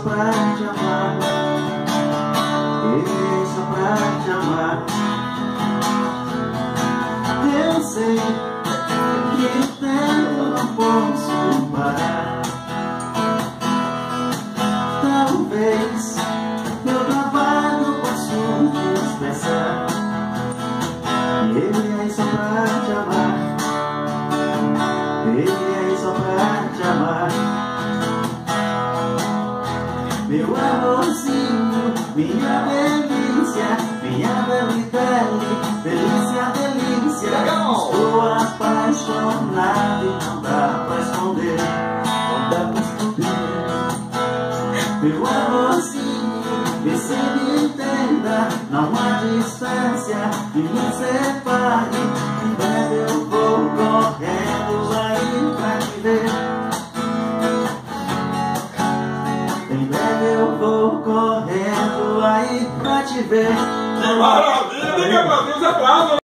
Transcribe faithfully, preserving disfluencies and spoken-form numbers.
pra te amar, ele é só pra te amar. Eu sei que o tempo não posso parar. Talvez meu trabalho posso te expressar, ele é só pra te amar, ele é só pra te amar. Meu amorzinho, minha delícia, minha belidele, delícia, delícia. Estou apaixonado e não dá pra esconder, não dá pra esconder. Meu amorzinho, vê se me entenda, não há distância que nos separe. Em breve eu vou correndo aí pra te ver. Em breve eu vou correndo aí pra te ver. Que maravilha, que Deus é bravo.